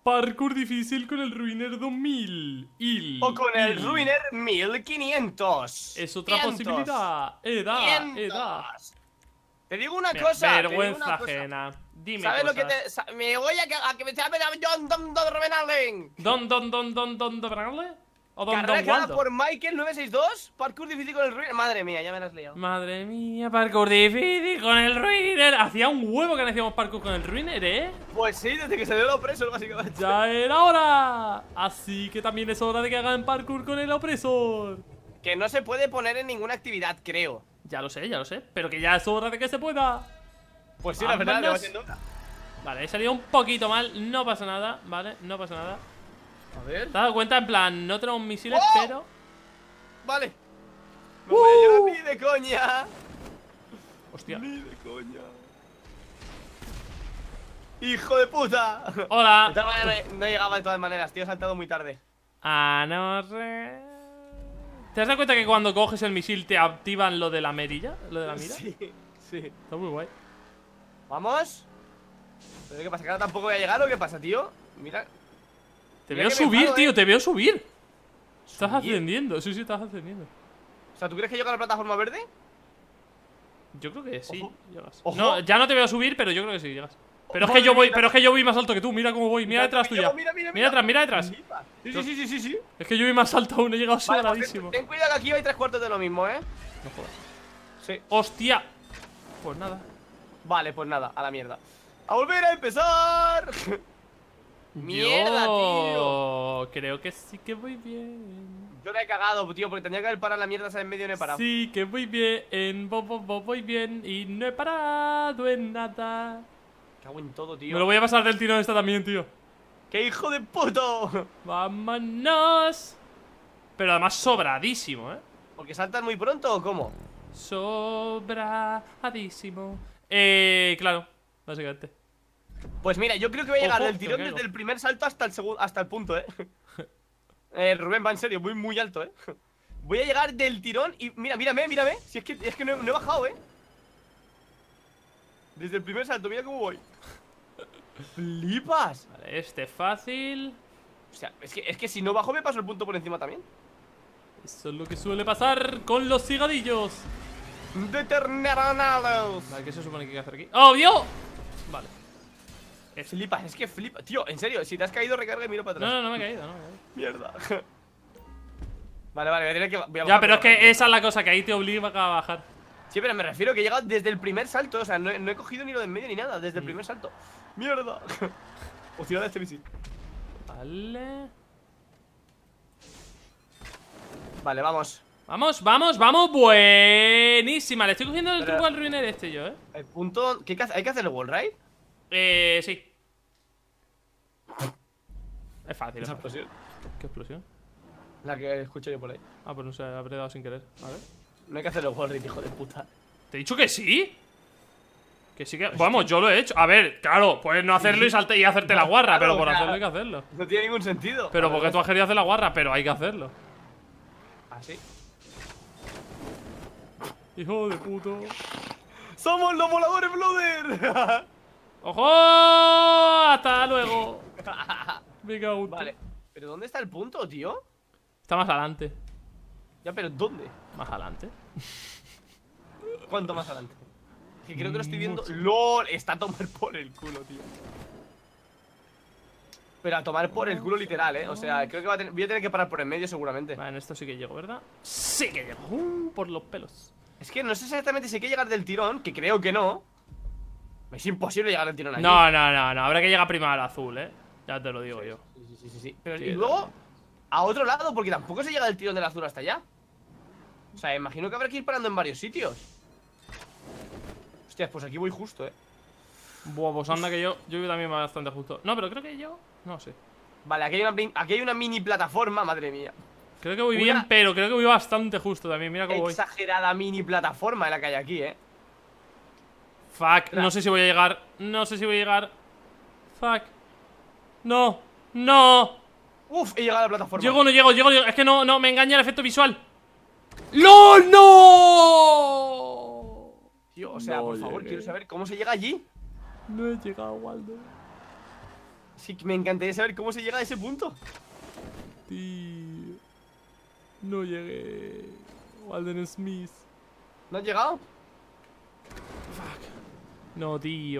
Parkour difícil con el Ruiner 2000. O con el Ruiner 1500. Es otra posibilidad. Edad. Te digo una cosa. Vergüenza ajena. Dime ¿Sabes cosas. lo que te...? Me voy a que me llame John Don Revenalen. Don Bernarle. ¿O Don Carrera creada Waldo? por Michael 962. Parkour difícil con el Ruiner. Madre mía, ya me la has liado. Madre mía, parkour difícil con el Ruiner. Hacía un huevo que no hacíamos parkour con el Ruiner, ¿eh? Pues sí, desde que se dio el opresor, básicamente. Ya era hora. Así que también es hora de que hagan parkour con el opresor. Que no se puede poner en ninguna actividad, creo. Ya lo sé. Pero que ya es hora de que se pueda. Pues sí, la verdad, le va Vámonos. haciendo una. Vale, he salido un poquito mal. No pasa nada, ¿vale? No pasa nada. A ver. ¿Te has dado cuenta? En plan, no tenemos misiles, ¡Oh! pero... Vale. No voy a llevar ni de coña. Hostia. Ni de coña. ¡Hijo de puta! Hola. De todas maneras, no llegaba de todas maneras, tío, he saltado muy tarde. No sé. ¿Te has dado cuenta que cuando coges el misil te activan lo de la mirilla? Lo de la mira. Sí, sí. Está muy guay. ¿Vamos? ¿Pero qué pasa? ¿Que ahora tampoco voy a llegar o qué pasa, tío? Mira. Te Mira veo que me subir, enfado, tío, te veo subir. Estás ¿Subir? ascendiendo, sí, estás ascendiendo. O sea, ¿tú crees que llego a la plataforma verde? Yo creo que sí, Ojo. llegas. Ojo. No, ya no te veo subir, pero yo creo que sí llegas. Pero es Madre que yo voy, mía. pero es que yo voy más alto que tú, mira cómo voy, mira detrás tuya. Mira, Mira detrás, mira detrás. Flipa. Sí. Es que yo voy más alto aún, he llegado Vale, pues sobradísimo. ten cuidado que aquí hay 3/4 de lo mismo, ¿eh? No jodas. Sí. ¡Hostia! Pues nada. Vale, pues nada, a la mierda. ¡A volver a empezar! ¡Mierda, Yo creo que sí que voy bien. Yo la he cagado, tío, porque tenía que haber parado la mierda esa en medio y no he parado. Sí que voy bien, voy bien y no he parado en nada. Cago en todo, tío. Me lo voy a pasar del tirón esta también, tío. ¡Qué hijo de puto! Vámonos. Pero además sobradísimo, ¿eh? ¿Porque saltas muy pronto o cómo? Sobradísimo. Claro, básicamente. Pues mira, yo creo que voy a llegar Ojo, del tirón que me desde caigo. el primer salto hasta el punto, ¿eh? Rubén, va en serio, voy muy alto, ¿eh? Voy a llegar del tirón y... mírame. Si es que no he bajado, ¿eh? Desde el primer salto, mira cómo voy. ¡Flipas! Vale, este fácil. O sea, es que si no bajo me paso el punto por encima también. Eso es lo que suele pasar con los cigadillos. ¡Determinados! Vale, ¿qué se supone que hay que hacer aquí? ¡Oh, Dios! Vale. Flipas, es que flipa. Tío, en serio, si te has caído, recarga y miro para atrás. No me he caído, no me he caído. Mierda. Vale, voy a tener que. Voy a Ya, bajar, pero es bajar. que esa es la cosa, que ahí te obliga a bajar. Sí, pero me refiero que he llegado desde el primer salto. O sea, no he cogido ni lo de en medio ni nada. Desde el primer salto. ¡Mierda! Hostia, de este misil. Vale. Vale, vamos. Vamos. Buenísima. Le estoy cogiendo el Pero- truco al ruiner este yo, El punto. ¿Hay que hacer el wall ride? Sí. Es fácil. Esa es fácil. explosión. ¿Qué explosión? La que escucho yo por ahí. Ah, pues no sé, habré dado sin querer. A ver. No hay que hacer el wall ride, hijo de puta. ¿Te he dicho que sí? Que sí que... Vamos, yo lo he hecho. A ver, claro, puedes no hacerlo y hacerte la guarra, Claro, pero por o sea, hacerlo hay que hacerlo. No tiene ningún sentido. Pero porque tú has querido hacer la guarra, pero hay que hacerlo. ¿Así? Hijo de puto. ¡Somos los voladores Blooder! ¡Ojo! ¡Hasta luego! Me cago en Vale. ¿Pero dónde está el punto, tío? Está más adelante. Ya, pero ¿dónde? Más adelante. ¿Cuánto más adelante? Que creo que lo estoy viendo. ¡Lol! Está a tomar por el culo, tío. Pero a tomar por el culo literal, ¿eh? O sea, creo que voy a tener que parar por en medio seguramente. Vale, en esto sí que llego, ¿verdad? Sí que llego. Por los pelos. Es que no sé exactamente si hay que llegar del tirón, que creo que no. Es imposible llegar del tirón aquí. No. Habrá que llegar primero al azul, Ya te lo digo yo. Sí. Pero, Sí, y luego, a otro lado, porque tampoco se llega del tirón del azul hasta allá. O sea, imagino que habrá que ir parando en varios sitios. Hostias, pues aquí voy justo, Buah, pues anda que yo también me va bastante justo. No, pero creo que yo... No sé. Vale, aquí hay una mini plataforma, madre mía. Creo que voy Una- bien, pero creo que voy bastante justo también. Mira cómo voy. Exagerada mini plataforma la que hay aquí, Fuck, no sé si voy a llegar. Fuck. No. Uf, he llegado a la plataforma. Llego o no llego. Es que no, me engaña el efecto visual. ¡LOL, no! Tío, o sea, No por favor, llegué. quiero saber cómo se llega allí. No he llegado, Waldo. Sí, que me encantaría saber cómo se llega a ese punto. Tío. No llegué. Walden Smith. ¿No has llegado? No, tío.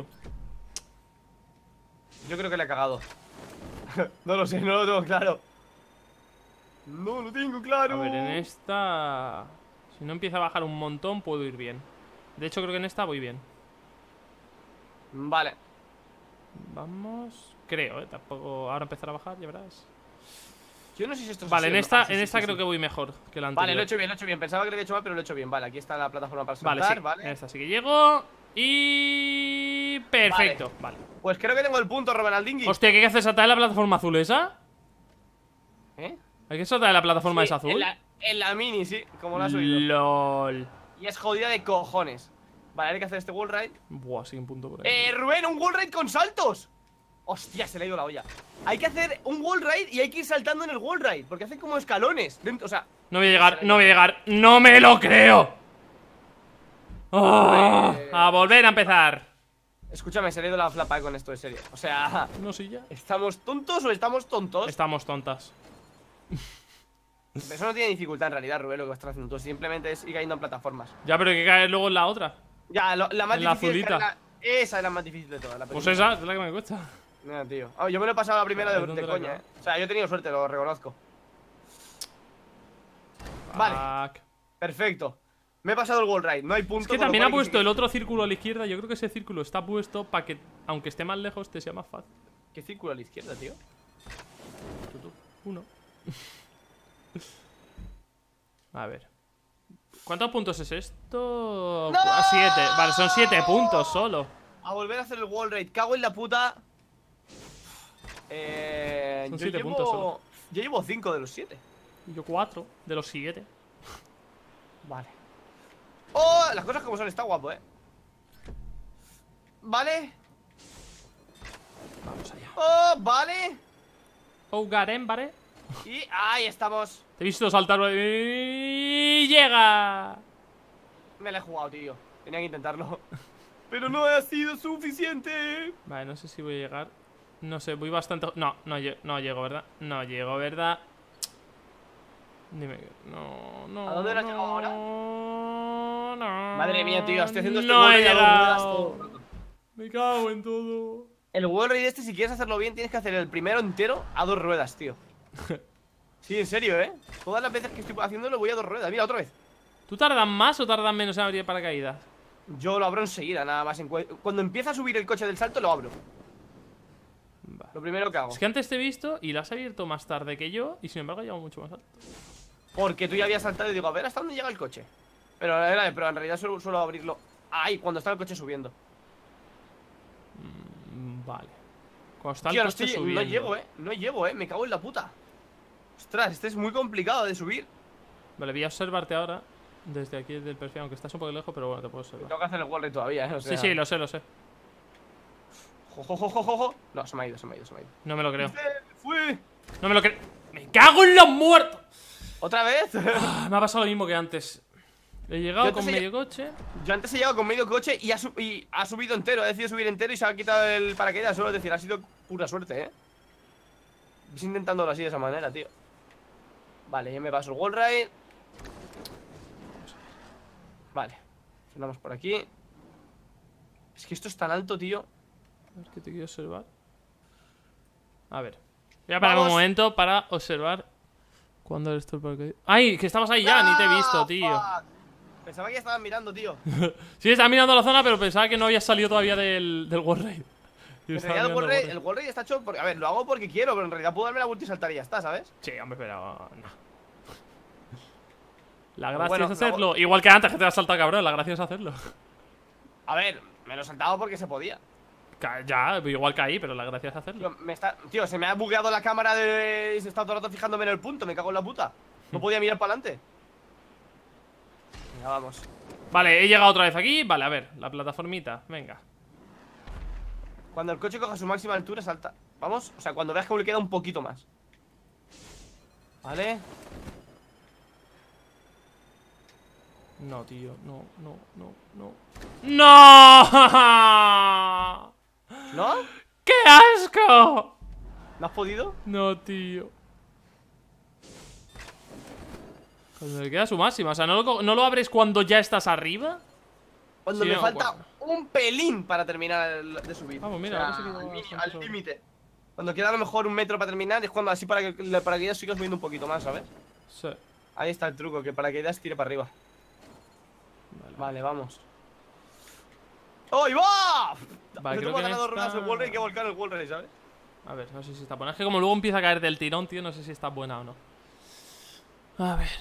Yo creo que le he cagado. No lo sé, no lo tengo claro. No lo tengo claro. A ver, en esta... Si no empieza a bajar un montón, puedo ir bien. De hecho, creo que en esta voy bien. Vale. Vamos... Creo, Tampoco... Ahora empezar a bajar, ya verás. Yo no sé si esto es Vale, así en o no. esta creo que voy mejor que la anterior. Vale, lo he hecho bien, lo he hecho bien. Pensaba que lo había hecho mal, pero lo he hecho bien. Vale, aquí está la plataforma para Vale, saltar, sí. ¿vale? En esta sí que llego. Y... Perfecto, vale. Pues creo que tengo el punto, Robenaldingui. Hostia, ¿qué haces? ¿Saltar de la plataforma azul esa? ¿Eh? ¿Hay que saltar de la plataforma Sí, esa azul? en la mini, sí, como lo has oído. LOL. Y es jodida de cojones. Vale, hay que hacer este wall ride. Buah, sí, un punto por ahí. Rubén, un wall ride con saltos. Hostia, se le ha ido la olla. Hay que hacer un wall ride y hay que ir saltando en el wall ride, porque hacen como escalones dentro, o sea... No voy a llegar, no voy a llegar. ¡No me lo creo! ¡Oh! A volver a empezar. Escúchame, se le ha ido la flapa con esto, en serio. O sea... No, sí, ya. ¿Estamos tontos o estamos tontos? Estamos tontas. Eso no tiene dificultad en realidad, Rubén, lo que estás haciendo tú. Simplemente es ir cayendo en plataformas. Ya, pero hay que caer luego en la otra. Ya, la más En la difícil es azulita. esa es la más difícil de todas. Pues esa es la que me cuesta. Mira, tío. Ah, yo me lo he pasado la primera ¿De de dónde la coña, acabo? O sea, yo he tenido suerte, lo reconozco. Vale, Fuck. perfecto. Me he pasado el wall ride, no hay punto. Es que también ha puesto el otro círculo a la izquierda. Yo creo que ese círculo está puesto para que, aunque esté más lejos, te sea más fácil. ¿Qué círculo a la izquierda, tío? Uno. A ver. ¿Cuántos puntos es esto? ¡No! 7. Vale, son 7 puntos solo. A volver a hacer el wall ride, cago en la puta. Son yo 7 puntos solo. Yo llevo 5 de los 7. Y yo 4 de los 7. Vale. Oh, las cosas como son, está guapo, Vale. Vamos allá. Oh, vale. Oh, Garen, ¿vale? Y ahí estamos. Te he visto saltar y llega. Me la he jugado, tío. Tenía que intentarlo. Pero no ha sido suficiente. Vale, no sé si voy a llegar. No sé, voy bastante... No llego, ¿verdad? No llego, ¿verdad? Dime que... No. ¿A dónde has llegado ahora? No. Madre mía, tío, estoy haciendo este No wall he ride a 2 ruedas llegado. todo el rato. Me cago en todo. El wall ride este, si quieres hacerlo bien, tienes que hacer el primero entero a 2 ruedas, tío. Sí, en serio, Todas las veces que estoy haciéndolo voy a 2 ruedas. Mira, otra vez. ¿Tú tardas más o tardas menos en abrir paracaídas? Yo lo abro enseguida, nada más. Cuando empieza a subir el coche del salto, lo abro. Vale. Lo primero que hago. Es que antes te he visto y la has abierto más tarde que yo y sin embargo ha llegado mucho más alto. Porque tú ya habías saltado y digo, a ver hasta dónde llega el coche. Pero en realidad suelo abrirlo ahí, cuando está el coche subiendo. Vale. Cuando está el Tío, coche subiendo. No llego, me cago en la puta. Ostras, este es muy complicado de subir. Vale, voy a observarte ahora desde aquí, desde el perfil, aunque estás un poco lejos, pero bueno, te puedo observar. Tengo que hacer el wall ride todavía, O sea... Sí, lo sé. Jo. No, se me ha ido. No me lo creo. ¡Fue! No me lo creo. ¡Me cago en los muertos! ¿Otra vez? Me ha pasado lo mismo que antes. He llegado Yo con antes he- medio coche. Yo antes he llegado con medio coche y ha subido entero. Ha decidido subir entero y se ha quitado el paracaídas solo. Es decir, ha sido pura suerte, Ves intentándolo así de esa manera, tío. Vale, ya me paso el wall ride. Vale, frenamos por aquí. Es que esto es tan alto, tío. A ver, que te quiero observar. A ver. Voy a parar un Vamos. momento para observar. ¿Cuándo eres tú el paracaídas? ¡Ay! Que estabas ahí ya, ni te he visto, tío. Fuck. Pensaba que ya estaban mirando, tío. Sí, estaba mirando la zona, pero pensaba que no habías salido todavía del World Raid. Y En estaba realidad mirando el wall ride está hecho porque, a ver, lo hago porque quiero, pero en realidad puedo darme la vuelta y saltar y ya está, ¿sabes? Sí, hombre, pero no. La Pues gracia bueno, es hacerlo. Igual que antes que te has saltado, cabrón. La gracia es hacerlo. A ver, me lo he saltado porque se podía. Ya, igual que ahí, pero la gracia es hacerlo. Tío, se me ha bugueado la cámara y se está todo el rato fijándome en el punto. Me cago en la puta. No podía mirar para adelante. Venga, vamos. Vale, he llegado otra vez aquí. Vale, a ver, la plataformita. Venga. Cuando el coche coja su máxima altura, salta. Vamos, o sea, cuando veas que le queda un poquito más. Vale. No, tío, no. ¡No! ¿No? ¡Qué asco! ¿No has podido? No, tío. Cuando le queda su máxima. O sea, ¿no lo abres cuando ya estás arriba? Cuando Sí, me no, falta bueno. un pelín para terminar de subir. Vamos, mira, O sea, ahora sí que va al límite. Cuando queda a lo mejor un metro para terminar, es cuando así para que el paracaídas siga subiendo un poquito más, ¿sabes? Sí. Ahí está el truco, que el paracaídas tire para arriba. Vale, vamos. ¡Oh, y va! Vale, Me creo tengo que en ganado ruedas esta... el wall hay que volcar el wall race, ¿sabes? A ver, no sé si está buena. Es que como luego empieza a caer del tirón, tío, no sé si está buena o no. A ver.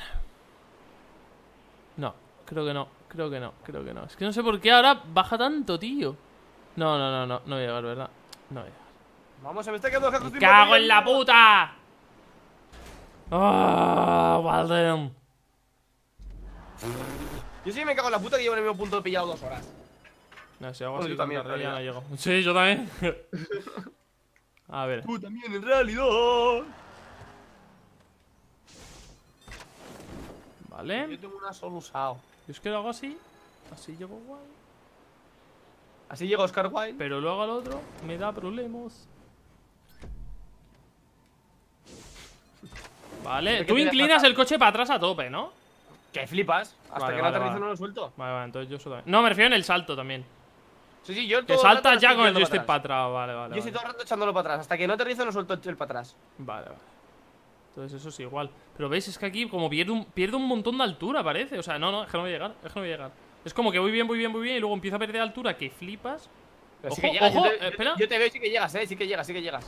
No, creo que no. Creo que no, creo que no. Es que no sé por qué ahora baja tanto, tío. No, no, no, no, no voy a llegar, ¿verdad? No voy a llegar. Vamos, se me está quedando el ¡Me cago en la puta! ¡Ah! Walden. Yo sí me cago en la puta que llevo en el mismo punto pillado 2 horas. No, si hago Bueno, así yo también, tan tarde en ya no realidad. llego. Sí, yo también. A ver. Tú también, en realidad. Vale. Yo tengo una solo usado. Yo es que lo hago así. Así llego guay. Así llega Oscar Wilde. Pero luego al otro me da problemas. Vale, ¿Por qué tú te inclinas dejas? el coche para atrás a tope, ¿no? Que flipas. Hasta Vale, que no vale, aterrizo vale. no lo suelto. Vale, vale, entonces yo eso también. No, me refiero en el salto también. Sí, sí, yo Que todo el rato saltas lo estoy ya con el tirando joystick para atrás. atrás. Vale, vale. Yo estoy Vale. todo el rato echándolo para atrás. Hasta que no aterrizo no suelto el para atrás. Vale, vale. Entonces eso es igual. Pero veis, es que aquí como pierde un montón de altura, parece. O sea, no, es que no voy a llegar. Es que no voy a llegar. Es como que voy bien, voy bien, voy bien. Y luego empiezo a perder altura que flipas. Pero Ojo, sí que llegas. ojo, yo te, espera. yo te veo y sí que llegas, sí que llegas, sí que llegas.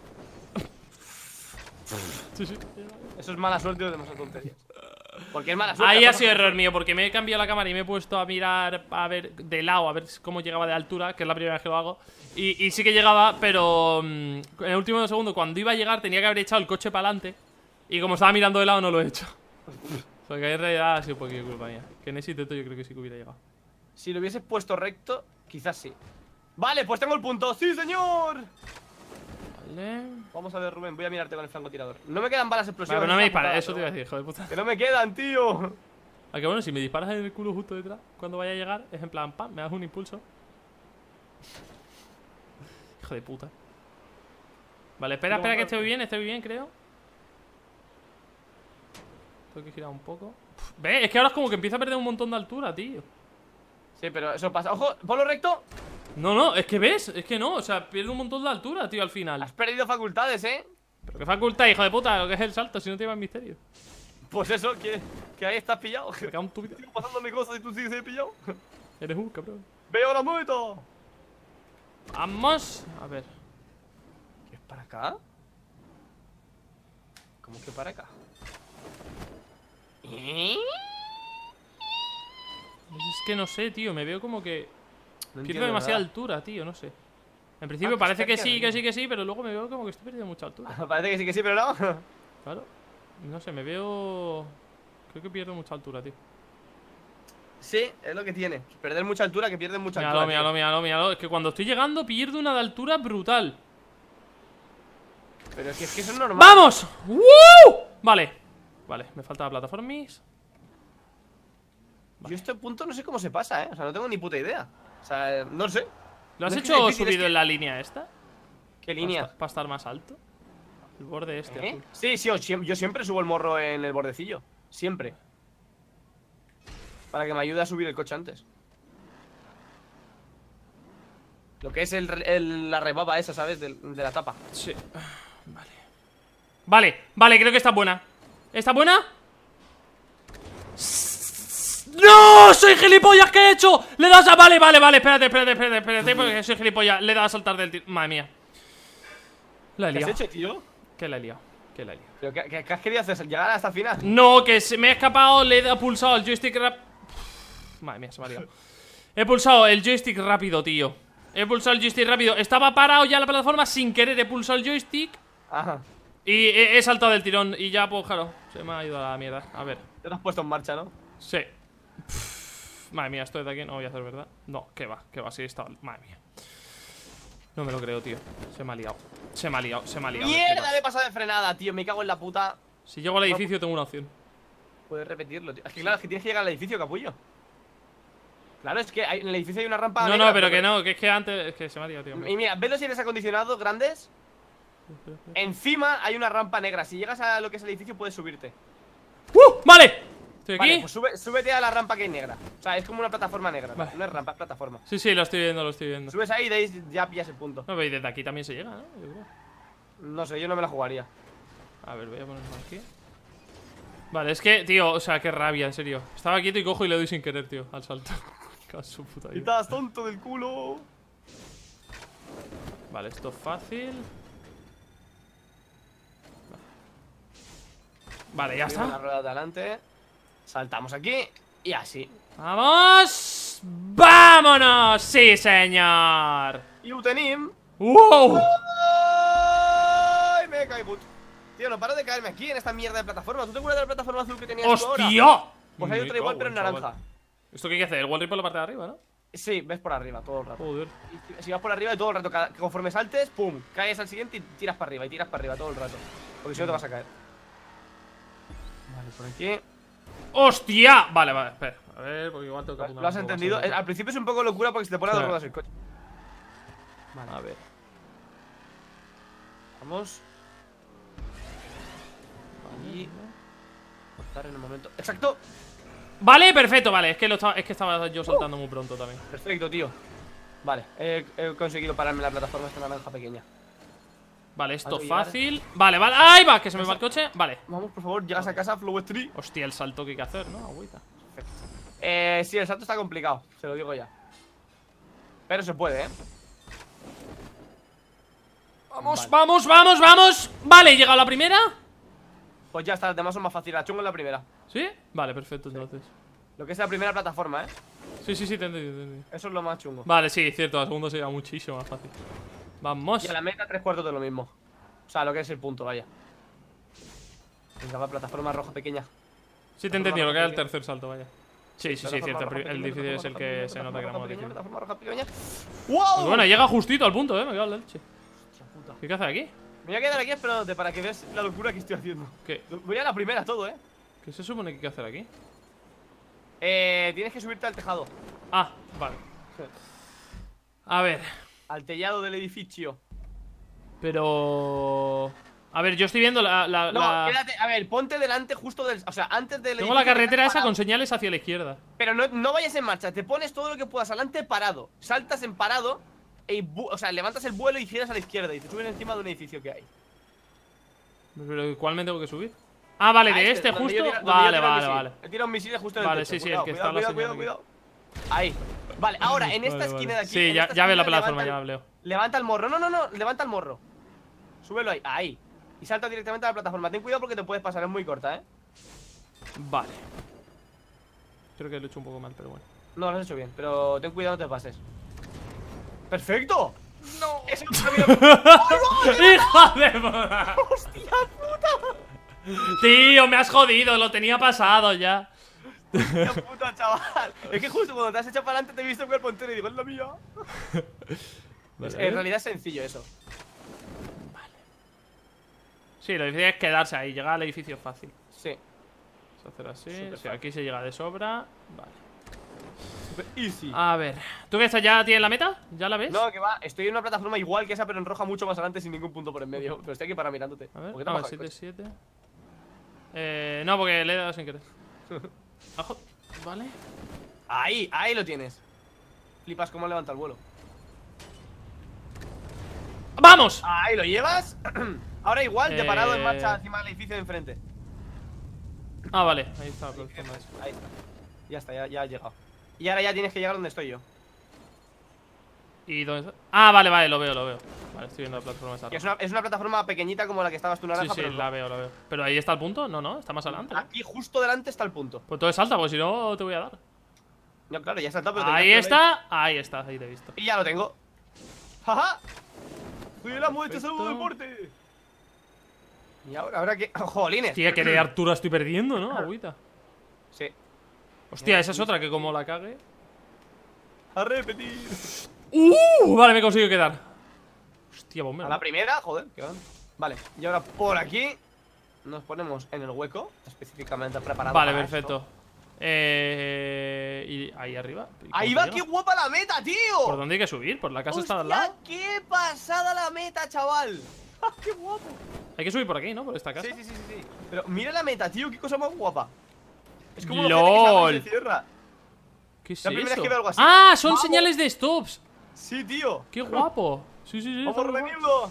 Sí, sí. Eso es mala suerte o demasiadas tonterías. Porque es mala suerte. Ahí ha aparte sido porque- error mío, porque me he cambiado la cámara y me he puesto a mirar, a ver de lado, a ver cómo llegaba de altura, que es la primera vez que lo hago. Y sí que llegaba, pero en el último segundo, cuando iba a llegar, tenía que haber echado el coche para adelante. Y como estaba mirando de lado, no lo he hecho. O sea, que en realidad ha sido un poquito culpa mía. Que en ese intento yo creo que sí que hubiera llegado. Si lo hubieses puesto recto, quizás sí. Vale, pues tengo el punto. ¡Sí, señor! Vale. Vamos a ver, Rubén, voy a mirarte con el francotirador. No me quedan balas Vale, explosivas. pero no me esta dispares, putada, eso te iba a pero- decir, hijo de puta. Que no me quedan, tío. Ah, que bueno, si me disparas en el culo justo detrás, cuando vaya a llegar, es en plan, pam, me das un impulso. Hijo de puta. Vale, espera, espera, que estoy bien, creo. Tengo que girar un poco. Ve, es que ahora es como que empieza a perder un montón de altura, tío. Sí, pero eso pasa. ¡Ojo! ¡Ponlo recto! No, es que ves, es que no, o sea, pierde un montón de altura, tío, al final. Has perdido facultades, ¿eh? Pero qué facultad, hijo de puta, lo que es el salto, si no te lleva en misterio. Pues eso, que ahí estás pillado. Me cago en tu vida. Sigo pasándome cosas y tú sigues ahí pillado. Eres un cabrón. ¡Veo la meta! Vamos, a ver. ¿Qué es para acá? ¿Cómo que para acá? ¿Eh? Es que no sé, tío, me veo como que No pierdo entiendo demasiada nada. altura, tío, no sé. En principio que parece está que aquí sí, arriba. que sí, que sí, pero luego me veo como que estoy perdiendo mucha altura. Parece que sí, pero no. Claro. No sé, me veo... Creo que pierdo mucha altura, tío. Sí, es lo que tiene. Perder mucha altura, que pierden mucha Míralo, altura. míralo, tío. míralo, míralo. Es que cuando estoy llegando pierdo una de altura brutal. Pero es que eso es normal. ¡Vamos! ¡Woo! Vale. Vale, me falta la plataforma. Yo a este punto no sé cómo se pasa, ¿eh? O sea, no tengo ni puta idea. O sea, no sé. ¿Lo has No es que hecho sea difícil, subido es que- en la línea esta? ¿Qué línea? Para estar más alto. El borde este ¿Eh? azul. Sí, sí, yo siempre subo el morro en el bordecillo. Siempre. Para que me ayude a subir el coche antes. Lo que es la rebaba esa, ¿sabes? De la tapa. Sí. Vale. Vale, creo que está buena. ¿Está buena? ¡No! ¡Soy gilipollas! ¿Qué he hecho? Le das a... Vale, espérate, porque soy gilipollas. Le he dado a saltar del tiro. Madre mía. La he ¿Qué has liado. hecho, tío? ¿Qué la he liado? ¿Pero qué has querido hacer? ¿Llegar hasta el final? No, que se me he escapado, le he pulsado el joystick Madre mía, se me ha liado. He pulsado el joystick rápido, tío. He pulsado el joystick rápido. Estaba parado ya en la plataforma, sin querer he pulsado el joystick Ajá. y he saltado del tirón. Y ya, pues claro, se me ha ido a la mierda. A ver, Te lo has puesto en marcha, ¿no? sí. Madre mía, esto de aquí no voy a hacer, ¿verdad? No, que va, sí, está. Madre mía. No me lo creo, tío. Se me ha liado. ¡Mierda! Me he pasado de frenada, tío. Me cago en la puta. Si llego al edificio tengo una opción. Puedes repetirlo, tío. Es que claro, es que tienes que llegar al edificio, capullo. Claro, es que en el edificio hay una rampa. No, negra, pero que no, que es que antes. Es que se me ha liado, tío. Y mira, ¿ves los aires acondicionados grandes? Encima hay una rampa negra. Si llegas a lo que es el edificio, puedes subirte. Vale. Estoy aquí. Vale, pues súbete a la rampa que hay negra. O sea, es como una plataforma negra. Vale. No es rampa, es plataforma. Sí, sí, lo estoy viendo, lo estoy viendo. Subes ahí y de ahí ya pillas el punto. No, pero y desde aquí también se llega, ¿no? Yo creo. No sé, yo no me la jugaría. A ver, voy a ponerlo aquí. Vale, es que, tío, o sea, qué rabia, en serio. Estaba quieto y cojo y le doy sin querer, tío, al salto. Cago en su puta vida. Estás tonto del culo. Vale, esto es fácil. Vale, ya Subimos la está. rueda de adelante. Saltamos aquí y así. ¡Vamos! ¡Vámonos! ¡Sí, señor! Y Utenim. ¡Wow! ¡Ay! Me caí, puto. Tío, no paro de caerme aquí en esta mierda de plataforma. ¿Tú te acuerdas de la plataforma azul que tenías tú ahora? ¡Hostia! Pues hay Me otra igual, cago pero en en naranja. chaval. ¿Esto qué hay que hacer? ¿El wall rip por la parte de arriba, no? Sí, ves por arriba todo el rato. Joder. Y si vas por arriba y todo el rato, conforme saltes, pum, caes al siguiente y tiras para arriba, y tiras para arriba todo el rato. Porque si no te vas a caer. Vale, por aquí. ¡Hostia! Vale, vale, espera. A ver, porque igual tengo que apuntar ¿Lo has un poco más entendido? adelante. Al principio es un poco locura porque se te pone a dos Sí. ruedas el coche. Vale, a ver. Vamos. Y cortar en el momento. ¡Exacto! Vale, perfecto, vale. Es que estaba yo saltando muy pronto también. Perfecto, tío. Vale, he conseguido pararme la plataforma esta naranja pequeña. Vale, esto Algo llegar. fácil. Vale, vale. ¡Ahí va! Que se me va el coche. Vale. Vamos, por favor, llegas a casa, Flow Tree. Hostia, el salto que hay que hacer, ¿no? Agüita. Sí, el salto está complicado, se lo digo ya. Pero se puede, ¿eh? Vamos, Vale. vamos, vamos, vamos. Vale, ¿he llegado a la primera? Pues ya está, las demás son más fáciles. La chungo es la primera. ¿Sí? Vale, perfecto, entonces. Lo que es la primera plataforma, ¿eh? Sí, sí, sí, te he entendido, te he entendido. Eso es lo más chungo. Vale, sí, cierto, la segunda sería muchísimo más fácil. Vamos. Y a la meta 3/4 de lo mismo. O sea, lo que es el punto, vaya. Venga, va, plataforma roja pequeña. Sí, te he entendido, lo que era el tercer salto, vaya. Sí, sí, sí, Plataforma cierto. roja El pequeña, difícil es el plataforma que roja se nota que pequeña, era más difícil. plataforma roja pequeña. Pues ¡Wow! bueno, llega justito al punto, me cago en la leche. Hostia puta. ¿Qué hace aquí? Me voy a quedar aquí esperándote para que veas la locura que estoy haciendo. ¿Qué? Voy a la primera todo, ¿eh? ¿Qué se supone que hay que hacer aquí? Tienes que subirte al tejado. Ah, vale. A ver. Al tellado del edificio. Pero... A ver, yo estoy viendo No, quédate, a ver, ponte delante justo del... O sea, antes del Tengo la edificio que carretera estás esa parado. con señales hacia la izquierda. Pero no vayas en marcha, te pones todo lo que puedas adelante parado. Saltas en parado o sea, levantas el vuelo y giras a la izquierda y te subes encima de un edificio que hay. ¿Pero cuál me tengo que subir? Ah, vale, de este donde justo. yo tiro- donde yo Vale, tiro el vale, misil. vale. He tirado un misil justo en el Vale, techo. sí, sí, el Cuidado, que está cuidado, la cuidado, señal cuidado. Ahí. Vale, ahora en esta Vale, esquina vale. de aquí. Sí, en ya, esta ya veo la esquina, plataforma, levanta ya leo. Levanta el morro. No, levanta el morro. Súbelo ahí. Ahí. Y salta directamente a la plataforma. Ten cuidado porque te puedes pasar, es muy corta, ¿eh? Vale. Creo que lo he hecho un poco mal, pero bueno. No, lo has hecho bien, pero ten cuidado, no te pases. ¡Perfecto! ¡No! ¡Eso no sabía! ¡Hijo de puta! ¡Hostia puta! Tío, me has jodido, lo tenía pasado ya. ¡Hostia puta, chaval! Es que justo cuando te has echado para adelante te he visto con el puntero y digo, es la mía. Vale. En realidad es sencillo eso. Sí, lo difícil es quedarse ahí, llegar al edificio fácil. Sí. Vamos a hacer así. Súper Sí, fácil. aquí se llega de sobra. Vale. Super easy. A ver. ¿Tú que estás ya tienes la meta? ¿Ya la ves? No, que va, estoy en una plataforma igual que esa, pero en roja mucho más adelante sin ningún punto por en medio. Pero estoy aquí para mirándote. A ver, ¿Por qué te a ver, bajas el 7, coche? 7. No, porque le he dado sin querer. Ajo. Vale. Ahí lo tienes. Flipas cómo levanta el vuelo. ¡Vamos! Ahí lo llevas. Ahora igual, te parado en marcha Eh. encima del edificio de enfrente. Ah, vale. Ahí está la plataforma esa. Ahí está. Ya está, ya has llegado. Y ahora ya tienes que llegar donde estoy yo. ¿Y dónde está? Ah, vale, vale, lo veo, lo veo. Vale, estoy viendo la plataforma esa. Que es una plataforma pequeñita como la que estabas tú Sí, naranja, sí, pero la veo, la veo. Pero ahí está el punto. No, no, está más adelante, ¿no? aquí justo delante está el punto. Pues entonces salta, porque si no te voy a dar. No, claro, ya está el pero Ahí está, ahí te he visto. Y ya lo tengo. ¡Jaja! Soy el amo de este Perfecto. salvo deporte. Y ahora que. ¡Jolines! Hostia, que de Arturo estoy perdiendo, ¿no? Agüita. Sí. Hostia, esa es otra que como la cague. A repetir. Vale, me he conseguido quedar. Hostia, A bombero. la primera, joder, qué van. Vale, y ahora por aquí nos ponemos en el hueco, específicamente preparado. Vale, para perfecto. esto. Y ahí arriba. ¿Y cómo ¡Ahí se va! llega? ¡Qué guapa la meta, tío! ¿Por dónde hay que subir? ¿Por la casa está al ¡Hostia, lado? qué pasada la meta, chaval! ¡Qué guapo! Hay que subir por aquí, ¿no? Por esta casa. Sí. Pero mira la meta, tío, qué cosa más guapa. Es como ¡Lol! que se cierra. ¿Qué es La primera vez eso? que veo algo así. ¡Ah! Son ¡Vamos! señales de stops. Sí, tío. ¡Qué guapo! Sí. Vamos a revenirlo.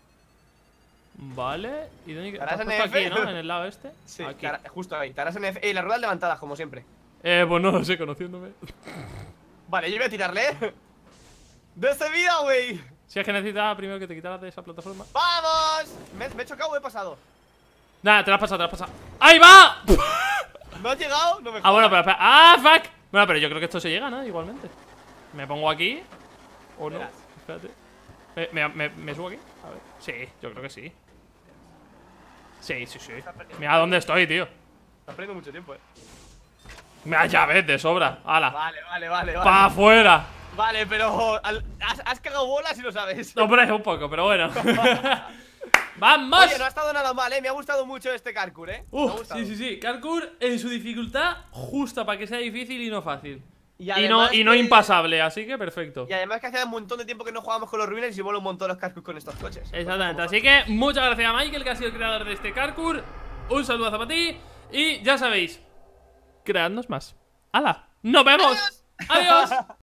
Vale. ¿Y dónde? ¿Estarás ¿Te has en puesto F? aquí, ¿no? En el lado este. Sí, Aquí. justo ahí. Estarás en F. Las ruedas levantadas, como siempre. Pues no lo sé, conociéndome. Vale, yo voy a tirarle, ¡De ese vida, güey! Si es que necesitaba primero que te quitaras de esa plataforma. ¡Vamos! ¿Me he chocado o he pasado? Nada, te la has pasado, ¡Ahí va! ¿No has llegado? No me Ah, bueno, pero espera. ¡Ah, fuck! Bueno, pero yo creo que esto se llega, ¿no? Igualmente. Me pongo aquí. ¿O no? Verás. Espérate. ¿Me subo aquí? A ver. Sí, yo creo que sí. Sí. Mira dónde estoy, tío. Estás perdiendo mucho tiempo, Mira, ya ves, de sobra. ¡Hala! Vale. ¡Pa' afuera! Vale, pero has cagado bolas y lo sabes. Hombre, un poco, pero bueno. ¡Vamos! Oye, no ha estado nada mal, me ha gustado mucho este parkour, me ha gustado. Sí. Parkour en su dificultad justa para que sea difícil y no fácil. Y Y no que- impasable, así que perfecto. Y además que hace un montón de tiempo que no jugábamos con los ruines y mola un montón los parkour con estos coches. Exactamente, así que muchas gracias a Michael, que ha sido el creador de este parkour. Un saludazo para ti. Y ya sabéis, creadnos más. ¡Hala! ¡Nos vemos! ¡Adiós!